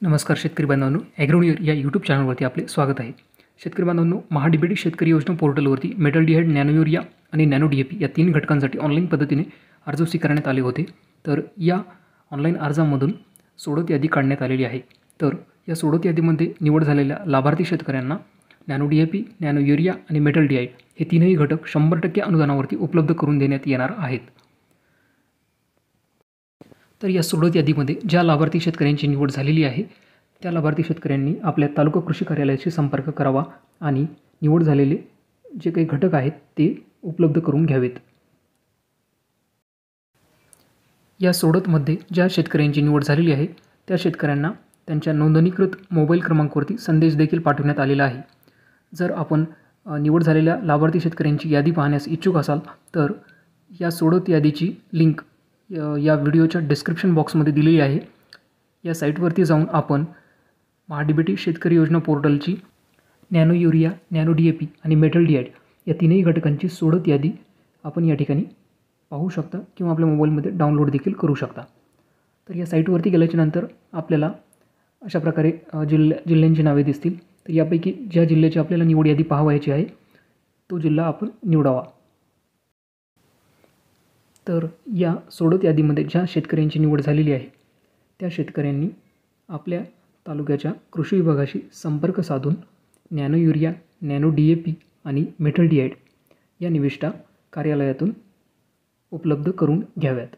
नमस्कार शेतकरी बांधवांनो, ॲग्रोनियर या यूट्यूब चॅनलवरती आपले स्वागत आहे. शेतकरी बांधवांनो, महाडीबीटी शेतकरी योजना पोर्टलवरती मेटल डिहाइड, नॅनो युरिया आणि नॅनो DAP या 3 घटकांसाठी ऑनलाईन पद्धतीने अर्ज स्वीकारण्यात आले होते. तर या ऑनलाईन अर्जामधून सोडत यादी काढण्यात आलेली आहे. तर या सोडत यादीमध्ये निवड झालेल्या लाभार्थी शेतकऱ्यांना नॅनो DAP, नॅनो युरिया आणि मेटल डिहाइड हे तीनही घटक 100% अनुदानावरती उपलब्ध करून देण्यात येणार आहेत. तर या सोडत यादीमध्ये ज्या लाभार्थी शेतकऱ्यांची निवड झालेली आहे त्या लाभार्थी शेतकऱ्यांनी आपल्या तालुका कृषी कार्यालयाशी संपर्क करावा आणि निवड झालेले जे काही घटक आहेत ते उपलब्ध करून घ्यावेत. या सोडतमध्ये ज्या शेतकऱ्यांची निवड झालेली आहे त्या शेतकऱ्यांना त्यांच्या नोंदणीकृत मोबाईल क्रमांकावरती संदेश देखील पाठवण्यात आलेला आहे. जर आपण निवड झालेल्या लाभार्थी शेतकऱ्यांची यादी पाहण्यास इच्छुक असाल तर या सोडत यादीची लिंक या व्हिडिओच्या डिस्क्रिप्शन बॉक्समध्ये दिलेली आहे. या साईटवरती जाऊन आपण महाडीबीटी शेतकरी योजना पोर्टलची नॅनो युरिया, नॅनो DAP आणि मेटल डिहाइड या तीनही घटकांची सोडत यादी आपण या ठिकाणी पाहू शकता किंवा आपल्या मोबाईलमध्ये डाउनलोड देखील करू शकता. तर या साईटवरती गेल्याच्यानंतर आपल्याला अशा प्रकारे जिल्ह्यांची नावे दिसतील. तर यापैकी ज्या जिल्ह्याची आपल्याला निवड यादी पाहावयाची आहे तो जिल्हा आपण निवडावा. तर या सोडत यादीमध्ये ज्या शेतकऱ्यांची निवड झालेली आहे त्या शेतकऱ्यांनी आपल्या तालुक्याच्या कृषी विभागाशी संपर्क साधून नॅनो युरिया, नॅनो DAP आणि मेटल डिहाइड या निविष्ठा कार्यालयातून उपलब्ध करून घ्याव्यात.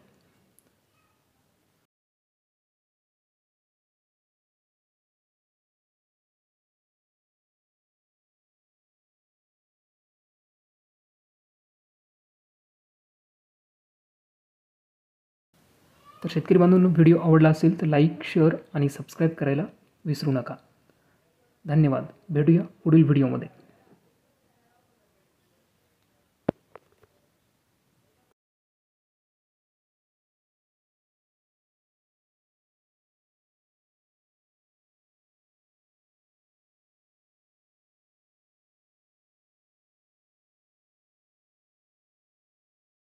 तर शेतकरी बांधवांनो, व्हिडिओ आवडला असेल तर लाईक, शेअर आणि सबस्क्राईब करायला विसरू नका. धन्यवाद. भेटूया पुढील व्हिडिओमध्ये.